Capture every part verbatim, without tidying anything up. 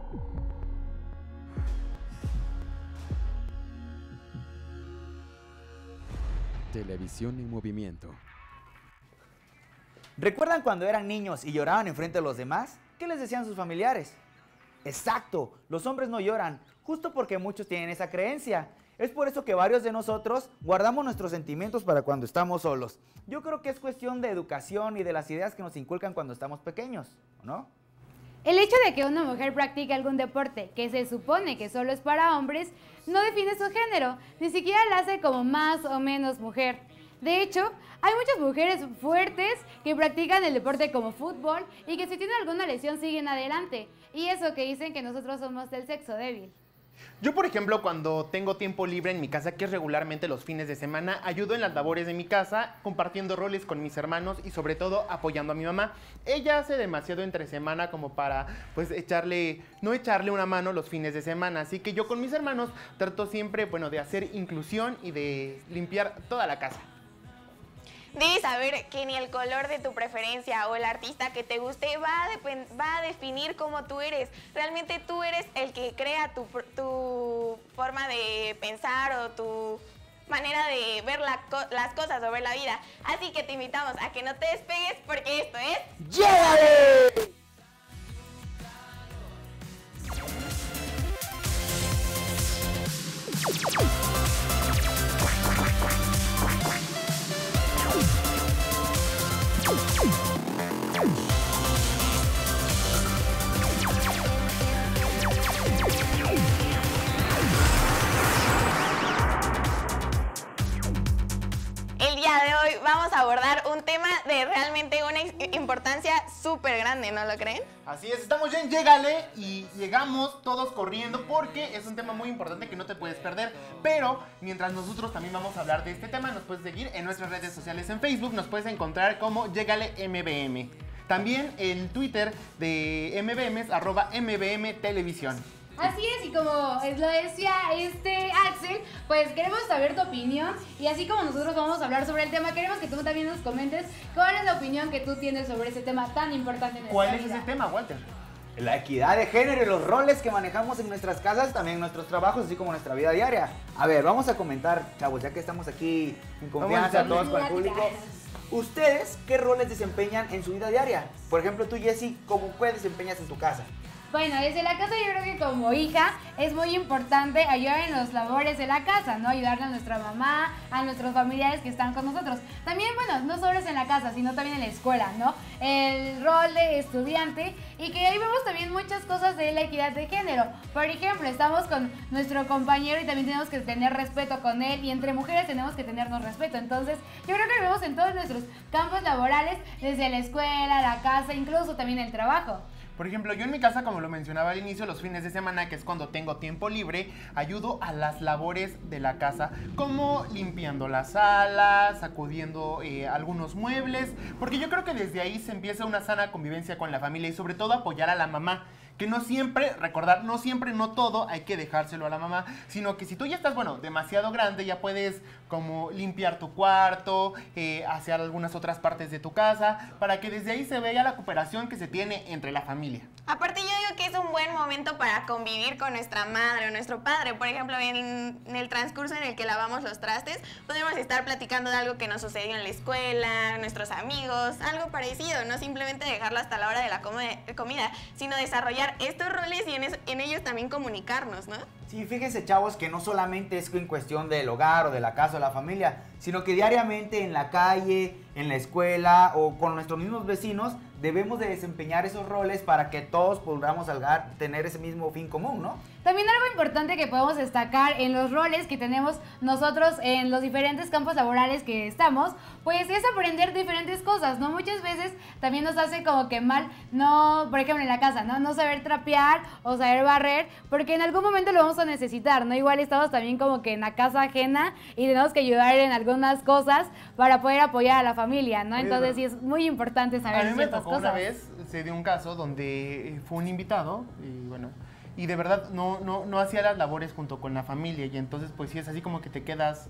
Televisión en movimiento. ¿Recuerdan cuando eran niños y lloraban enfrente de los demás? ¿Qué les decían sus familiares? Exacto, los hombres no lloran, justo porque muchos tienen esa creencia. Es por eso que varios de nosotros guardamos nuestros sentimientos para cuando estamos solos. Yo creo que es cuestión de educación y de las ideas que nos inculcan cuando estamos pequeños, ¿no? El hecho de que una mujer practique algún deporte que se supone que solo es para hombres no define su género, ni siquiera la hace como más o menos mujer. De hecho, hay muchas mujeres fuertes que practican el deporte como fútbol y que si tienen alguna lesión siguen adelante. Y eso que dicen que nosotros somos del sexo débil. Yo, por ejemplo, cuando tengo tiempo libre en mi casa, que es regularmente los fines de semana, ayudo en las labores de mi casa, compartiendo roles con mis hermanos y sobre todo apoyando a mi mamá. Ella hace demasiado entre semana como para, pues, echarle, no echarle una mano los fines de semana. Así que yo con mis hermanos trato siempre, bueno, de hacer inclusión y de limpiar toda la casa. Debes saber que ni el color de tu preferencia o el artista que te guste va a, va a definir cómo tú eres. Realmente tú eres el que crea tu, tu forma de pensar o tu manera de ver la, las cosas o ver la vida. Así que te invitamos a que no te despegues porque esto es... ¡Llégale! El día de hoy vamos a abordar un tema de realmente una importancia súper grande, ¿no lo creen? Así es, estamos ya en Llégale y llegamos todos corriendo porque es un tema muy importante que no te puedes perder. Pero mientras nosotros también vamos a hablar de este tema, nos puedes seguir en nuestras redes sociales. En Facebook nos puedes encontrar como Llégale M B M. También el Twitter de M B M es arroba M B M Televisión. Así es, y como lo decía este Axel, pues queremos saber tu opinión y así como nosotros vamos a hablar sobre el tema, queremos que tú también nos comentes cuál es la opinión que tú tienes sobre ese tema tan importante en nuestra ¿Cuál es vida. ese tema, Walter? La equidad de género y los roles que manejamos en nuestras casas, también en nuestros trabajos, así como en nuestra vida diaria. A ver, vamos a comentar, chavos, ya que estamos aquí en confianza todos con el público. ¿Ustedes qué roles desempeñan en su vida diaria? Por ejemplo, tú, Jessie, ¿cómo qué desempeñas en tu casa? Bueno, desde la casa yo creo que como hija es muy importante ayudar en los labores de la casa, ¿no? Ayudarle a nuestra mamá, a nuestros familiares que están con nosotros. También, bueno, no solo es en la casa, sino también en la escuela, ¿no? El rol de estudiante y que ahí vemos también muchas cosas de la equidad de género. Por ejemplo, estamos con nuestro compañero y también tenemos que tener respeto con él y entre mujeres tenemos que tenernos respeto. Entonces, yo creo que lo vemos en todos nuestros campos laborales, desde la escuela, la casa, incluso también el trabajo. Por ejemplo, yo en mi casa, como lo mencionaba al inicio, los fines de semana, que es cuando tengo tiempo libre, ayudo a las labores de la casa, como limpiando la sala, sacudiendo eh, algunos muebles, porque yo creo que desde ahí se empieza una sana convivencia con la familia y sobre todo apoyar a la mamá. Que no siempre, recordar, no siempre, no todo hay que dejárselo a la mamá, sino que si tú ya estás, bueno, demasiado grande, ya puedes como limpiar tu cuarto, eh, hacer algunas otras partes de tu casa, para que desde ahí se vea la cooperación que se tiene entre la familia. Aparte yo digo que es un buen momento para convivir con nuestra madre o nuestro padre. Por ejemplo, en, en el transcurso en el que lavamos los trastes, podemos estar platicando de algo que nos sucedió en la escuela, nuestros amigos, algo parecido. No simplemente dejarlo hasta la hora de la comida, sino desarrollar estos roles y en, eso, en ellos también comunicarnos, ¿no? Sí, fíjense, chavos, que no solamente es en cuestión del hogar o de la casa o la familia, sino que diariamente en la calle, en la escuela o con nuestros mismos vecinos debemos de desempeñar esos roles para que todos podamos salgar, tener ese mismo fin común, ¿no? También algo importante que podemos destacar en los roles que tenemos nosotros en los diferentes campos laborales que estamos, pues es aprender diferentes cosas, ¿no? Muchas veces también nos hace como que mal, no, por ejemplo en la casa, ¿no? No saber trapear o saber barrer, porque en algún momento lo vamos a necesitar, ¿no? Igual estamos también como que en la casa ajena y tenemos que ayudar en algunas cosas para poder apoyar a la familia, ¿no? Entonces sí es muy importante saber ciertas cosas. A mí me tocó cosas. Una vez, se dio un caso donde fue un invitado y bueno... Y de verdad no, no, no hacía las labores junto con la familia y entonces pues sí es así como que te quedas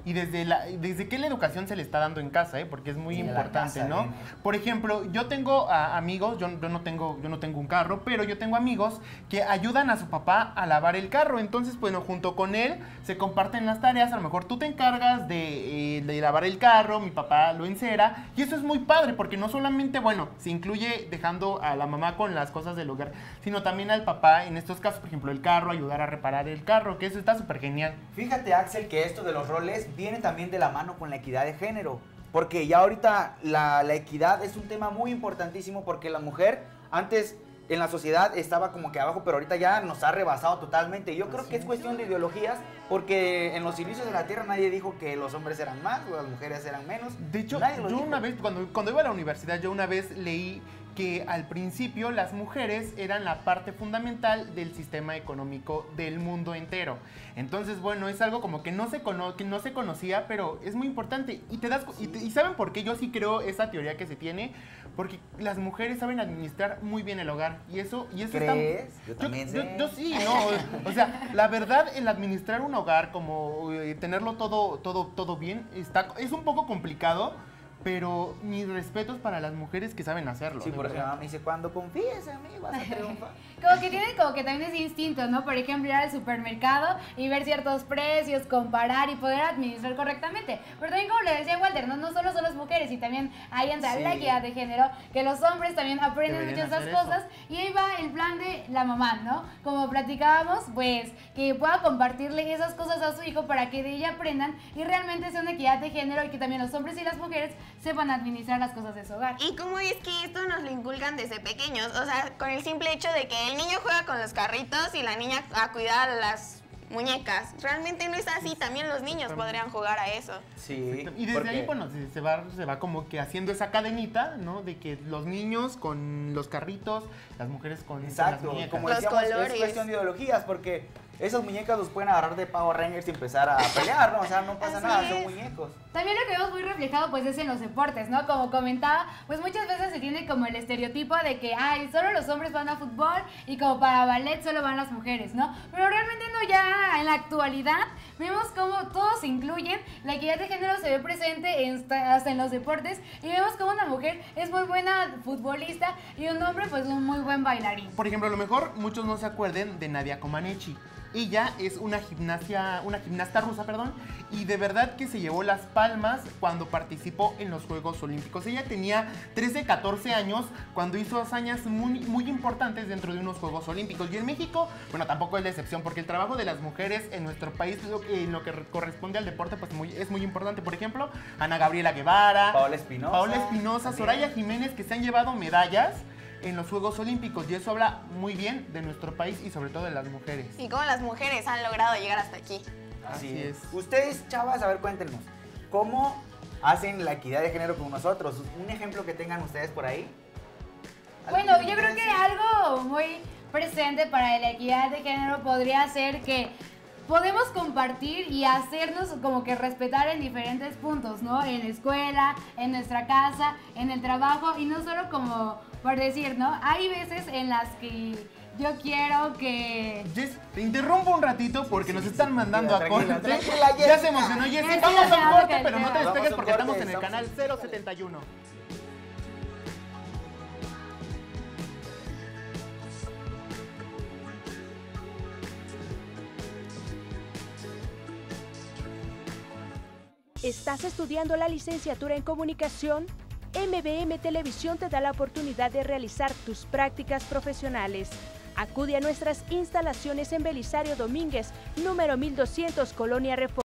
y desde, la, desde qué la educación se le está dando en casa, ¿eh? Porque es muy Desde la importante, casa, ¿no? bien. Por ejemplo, yo tengo a, amigos, yo, yo, no tengo, yo no tengo un carro, pero yo tengo amigos que ayudan a su papá a lavar el carro. Entonces, bueno, junto con él se comparten las tareas. A lo mejor tú te encargas de, eh, de lavar el carro, mi papá lo encera. Y eso es muy padre porque no solamente, bueno, se incluye dejando a la mamá con las cosas del hogar, sino también al papá, en estos casos, por ejemplo, el carro, ayudar a reparar el carro, que eso está súper genial. Fíjate, Axel, que esto de los roles viene también de la mano con la equidad de género. Porque ya ahorita la, la equidad es un tema muy importantísimo porque la mujer antes en la sociedad estaba como que abajo, pero ahorita ya nos ha rebasado totalmente. Yo creo Así que es es. cuestión de ideologías porque en los inicios de la Tierra nadie dijo que los hombres eran más o las mujeres eran menos. De hecho, Nadie lo yo dijo. una vez, cuando, cuando iba a la universidad, yo una vez leí que al principio las mujeres eran la parte fundamental del sistema económico del mundo entero. Entonces, bueno, es algo como que no se, cono que no se conocía, pero es muy importante. Y, te das, y, te- ¿y saben por qué yo sí creo esa teoría que se tiene? Porque las mujeres saben administrar muy bien el hogar. Y eso, y eso está- ¿Crees? Yo también yo, sé. yo sí, no. O sea, la verdad, el administrar un hogar, como eh, tenerlo todo, todo, todo bien, está, es un poco complicado. Pero mis respetos para las mujeres que saben hacerlo. Sí, de por ejemplo, verdad. me dice, cuando confíes en mí vas a triunfar. Como que tienen como que también ese instinto, ¿no? Por ejemplo, ir al supermercado y ver ciertos precios, comparar y poder administrar correctamente. Pero también, como le decía Walter, no, no solo son las mujeres y también ahí entra Sí. la equidad de género, que los hombres también aprenden Deberían muchas de hacer esas eso. cosas. Y ahí va el plan de la mamá, ¿no? Como platicábamos, pues que pueda compartirle esas cosas a su hijo para que de ella aprendan y realmente sea una equidad de género y que también los hombres y las mujeres sepan administrar las cosas de su hogar. ¿Y cómo es que esto nos lo inculcan desde pequeños? O sea, con el simple hecho de que el niño juega con los carritos y la niña a cuidar a las muñecas. Realmente no es así, también los niños podrían jugar a eso. Sí. Y desde porque- ahí, bueno, se, se va, se va como que haciendo esa cadenita, ¿no? De que los niños con los carritos, las mujeres con, con las Exacto, muñecas. como Los decíamos, colores. es cuestión de ideologías, porque esas muñecas los pueden agarrar de Power Rangers y empezar a pelear, ¿no? O sea, no pasa Así nada, son es. muñecos. También lo que vemos muy reflejado pues es en los deportes, ¿no? Como comentaba, pues muchas veces se tiene como el estereotipo de que, ay, solo los hombres van a fútbol y como para ballet solo van las mujeres, ¿no? Pero realmente no, ya en la actualidad vemos cómo todos se incluyen, la equidad de género se ve presente en- hasta en los deportes y vemos cómo una mujer es muy buena futbolista y un hombre pues un muy buen bailarín. Por ejemplo, a lo mejor muchos no se acuerden de Nadia Comaneci. Ella es una gimnasia, una gimnasta rusa, perdón, y de verdad que se llevó las palmas cuando participó en los Juegos Olímpicos. Ella tenía trece, catorce años cuando hizo hazañas muy, muy importantes dentro de unos Juegos Olímpicos. Y en México, bueno, tampoco es la excepción, porque el trabajo de las mujeres en nuestro país, lo que- en lo que corresponde al deporte, pues muy, es muy importante. Por ejemplo, Ana Gabriela Guevara, Paola Espinosa. Paola Espinosa, también. Soraya Jiménez, que se han llevado medallas en los Juegos Olímpicos, y eso habla muy bien de nuestro país y sobre todo de las mujeres. Y cómo las mujeres han logrado llegar hasta aquí. Así Así es. es. Ustedes, chavas, a ver, cuéntenos, ¿cómo hacen la equidad de género con nosotros? Un ejemplo que tengan ustedes por ahí. Bueno, ¿Algo yo creo que decir? algo muy presente para la equidad de género podría ser que podemos compartir y hacernos como que respetar en diferentes puntos, ¿no? En la escuela, en nuestra casa, en el trabajo y no solo como por decir, ¿no? Hay veces en las que yo quiero que... Jess, te interrumpo un ratito porque Sí, nos sí, están sí, mandando a tranquila, corte. tranquila, Ya Jessica. se emocionó Jessy. Ya Vamos estoy a un deseando corte, que pero no te sea. Vamos despegues a un porque corte, estamos en el estamos- canal cero setenta y uno. ¿Estás estudiando la licenciatura en comunicación? M B M Televisión te da la oportunidad de realizar tus prácticas profesionales. Acude a nuestras instalaciones en Belisario Domínguez, número mil doscientos, Colonia Reforma.